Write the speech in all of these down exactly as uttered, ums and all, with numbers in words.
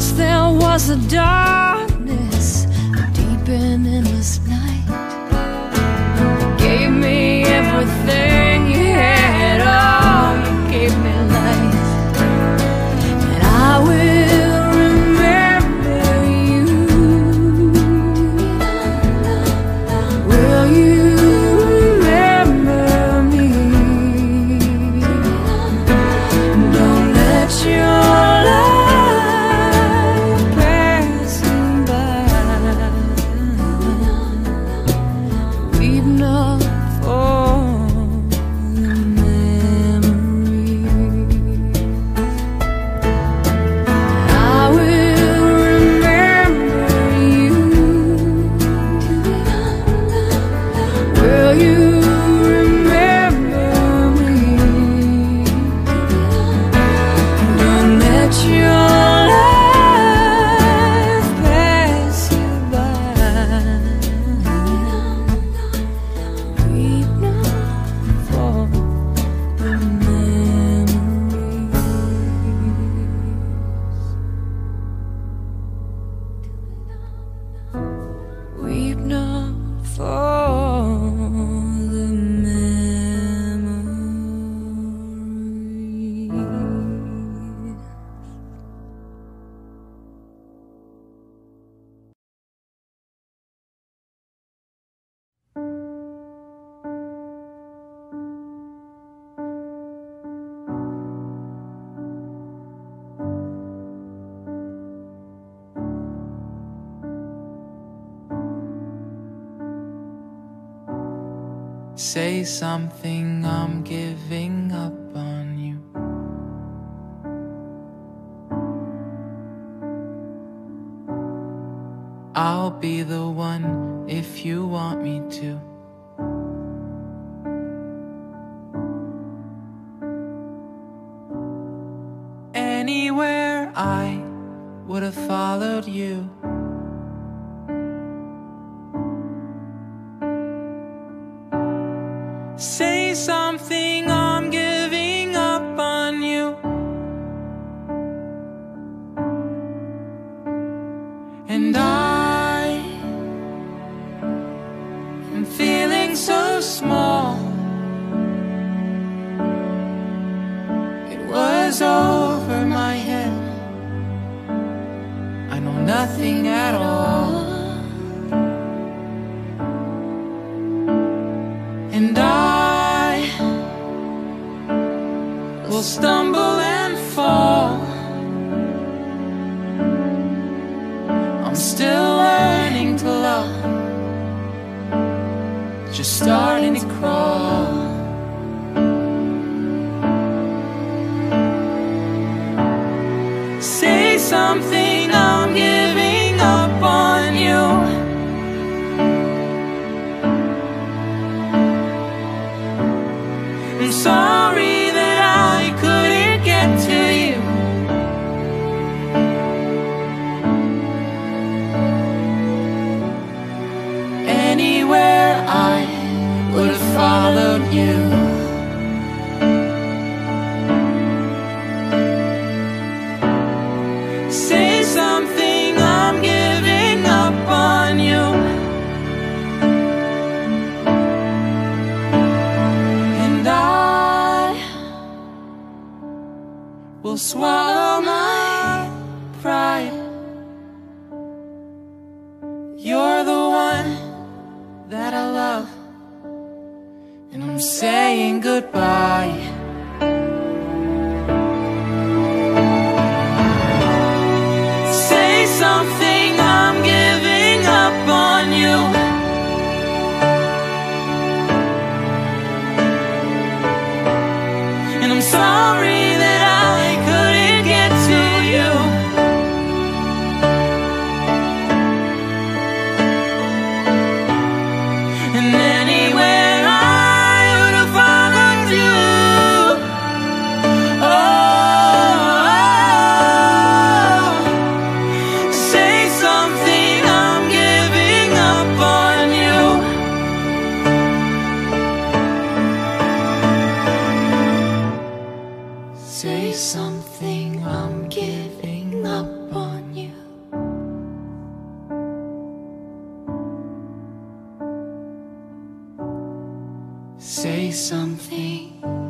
First there was a darkness, a deep and endless night. You gave me everything you had, oh, you gave me life. And I will remember you. Will you remember me? Don't let your Say something, I'm giving up on you. I'll be the one if you want me to. Anywhere I would have followed you. Say something, I'm giving up on you. And I am feeling so small. It was over my head. I know nothing at all. And I will stumble and fall. I'm still learning to love, just starting to crawl. Say something, I'm giving up on you. I'm sorry that I couldn't get to you. Anywhere I would have followed you. Say something, I'm giving up on you. Will swallow my pride. You're the one that I love, and I'm saying goodbye. Say something, I'm giving up on you. And I'm sorry that I couldn't get to you. And anywhere I would have followed you. something.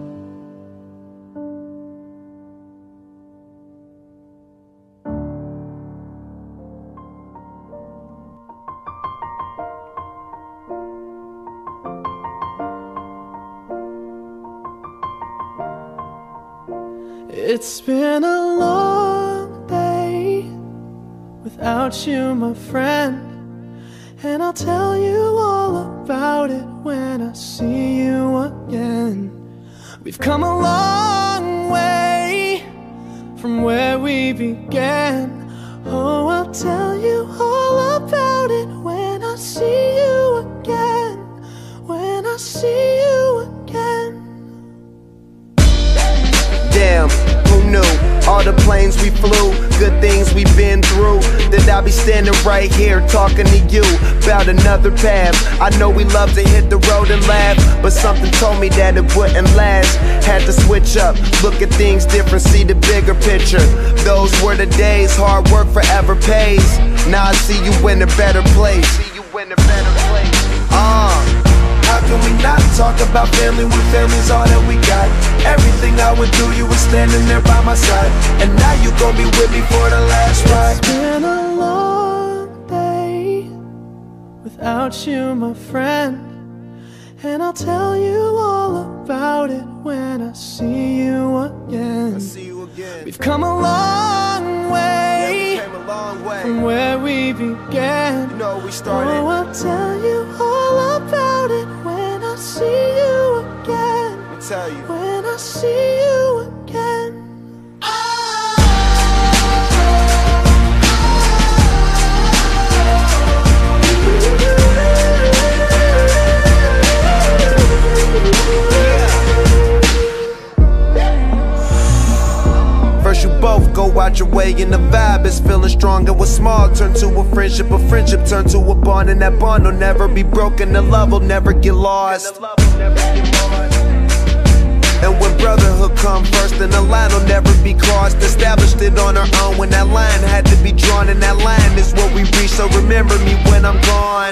It's been a long day without you, my friend, and I'll tell you all about it when I see you again. We've come a long way from where we began. Oh, I'll tell you all about it when I see you again. When I see you again. Damn, who knew? All the planes we flew, good things we've been through, that I'll be standing right here talking to you about another path. I know we love to hit the road and laugh, but something told me that it wouldn't last. Had to switch up, look at things different, see the bigger picture. Those were the days, hard work forever pays. Now I see you in a better place. See you in a better place. Uh How can we not talk about family when family's all that we got? Everything I went through, you were standing there by my side, and now you gon' be with me for the last ride. It's been a long day without you, my friend, and I'll tell you all about it when I see you again. I see you again. We've come a long way, yeah, we came a long way from where we began. You know we started. Oh, I'll tell you all about it when I see you again. Let me tell you. When I see you again. First you both go out your way and the vibe is feeling strong. And what's small turn to a friendship, a friendship turn to a bond, and that bond will never be broken, the love will never get lost. And when brotherhood come first, then the line will never be crossed. Established it on our own when that line had to be drawn, and that line is what we reach, so remember me when I'm gone.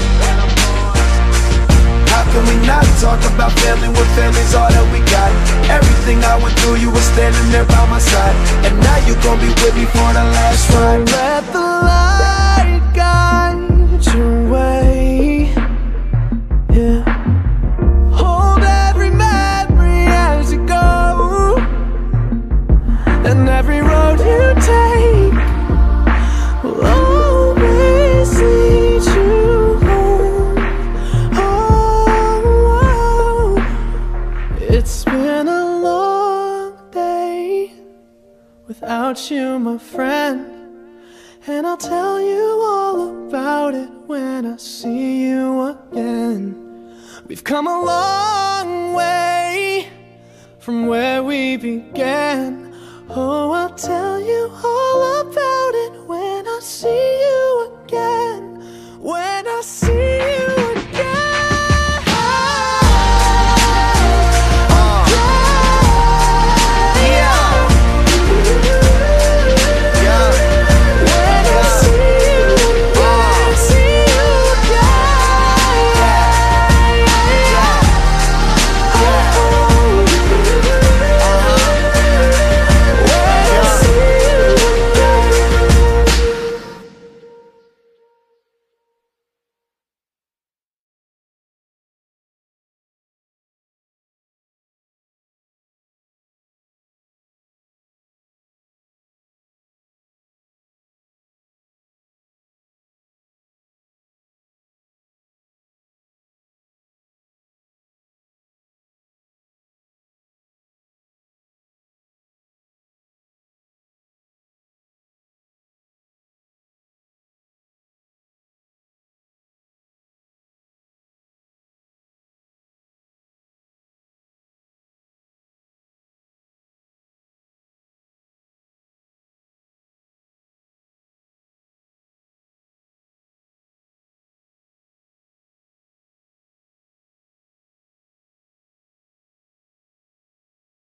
How can we not talk about family when family's all that we got? Everything I went through, you were standing there by my side, and now you gon' be with me for the last ride. Let the light guide your way, yeah. Hold every memory as you go, and every road you take will always lead you home. Oh, it's been a long day without you, my friend, and I'll tell you all about it when I see you again. We've come a long way from where we began. Oh, I'll tell you all about